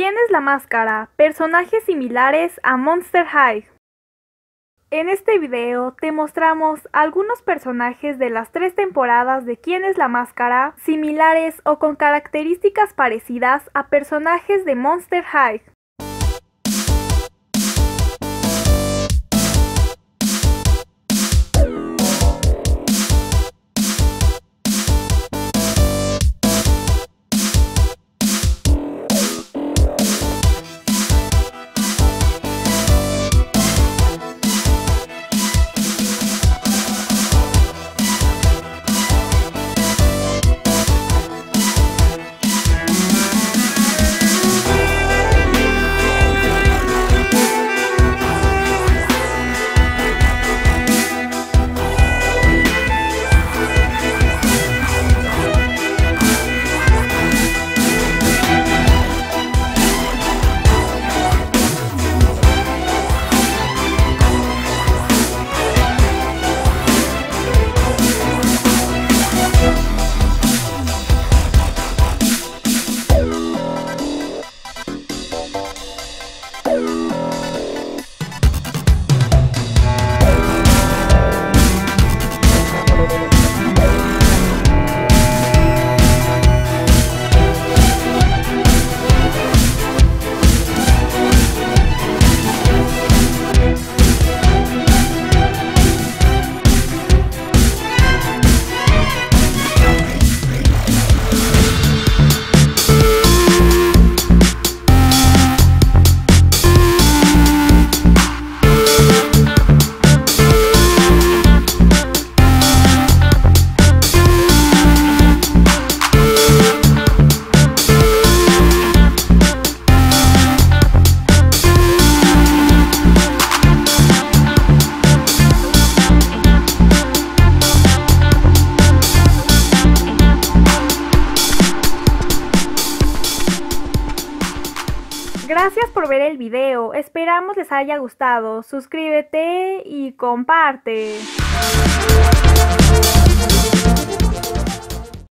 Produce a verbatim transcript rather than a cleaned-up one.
¿Quién es la máscara? Personajes similares a Monster High. En este video te mostramos algunos personajes de las tres temporadas de ¿Quién es la máscara? Similares o con características parecidas a personajes de Monster High. Gracias por ver el video, esperamos les haya gustado, suscríbete y comparte.